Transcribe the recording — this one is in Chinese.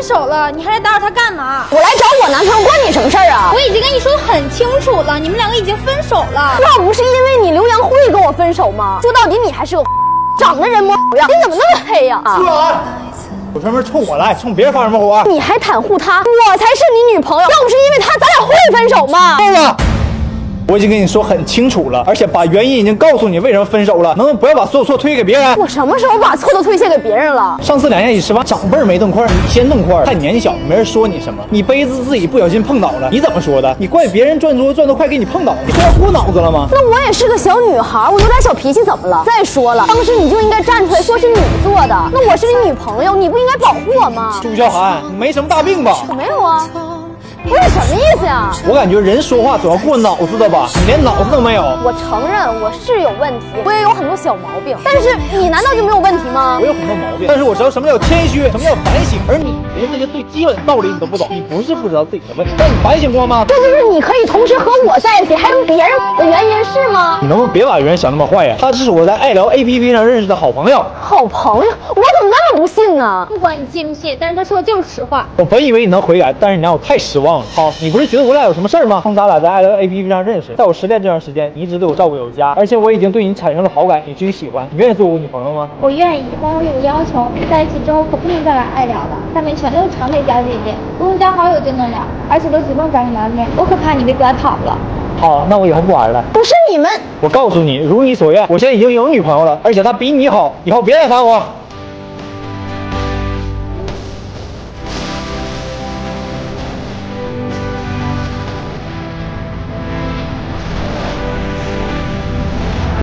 手了，你还来打扰他干嘛？ 我来找我男朋友，关你什么事儿啊？ 我已经跟你说得很清楚了，你们两个已经分手了。 要不是因为你刘洋会跟我分手吗？说到底你还是个长得人模狗样，你怎么那么黑呀？ 有什么事冲我来，冲别人发什么火？ 你还袒护他，我才是你女朋友。要不是因为他，咱俩会分手吗？ 够了！我已经跟你说很清楚了，而且把原因已经告诉你为什么分手了，能不能不要把所有错推给别人？ 我什么时候把错都推卸给别人了？ 上次2天一起吃饭，长辈没动筷，你先动筷，太年小，没人说你什么。你杯子自己不小心碰倒了，你怎么说的？你怪别人转桌转得快给你碰倒，你说他过脑子了吗？ 那我也是个小女孩，我有点小脾气怎么了？再说了，当时你就应该站出来说是你做的，那我是你女朋友，你不应该保护我吗？ 朱小涵，你没什么大病吧？ 我没有啊。不是什么意思呀？ 我感觉人说话总要过脑子的吧？你连脑子都没有。 我承认我是有问题，我也有很多小毛病，但是你难道就没有问题吗？ 我有很多毛病，但是我知道什么叫谦虚，什么叫反省，而你连这些最基本的道理你都不懂。你不是不知道自己的问题，但你反省过吗？ 这就是你可以同时和我在一起，还跟别人的原因是吗？ 你能不能别把别人想那么坏呀？他是我在爱聊 APP 上认识的好朋友。 好朋友？我怎么那么不信呢？ 不管你信不信，但是他说的就是实话。 我本以为你能悔改，但是你让我太失望了。好，你不是觉得我俩有什么事儿吗？从咱俩在爱聊 APP 上认识，在我失恋这段时间，你一直对我照顾有加，而且我已经对你产生了好感，以至于喜欢。你愿意做我女朋友吗？ 我愿意，但我有个要求，在一起之后可不能再玩爱聊了，上面全都是常美加姐姐，不用加好友就能聊，而且都主动找你聊天，我可怕你被割跑了。 好，那我以后不玩了。 不是你们， 我告诉你，如你所愿，我现在已经有女朋友了，而且她比你好，以后别来烦我。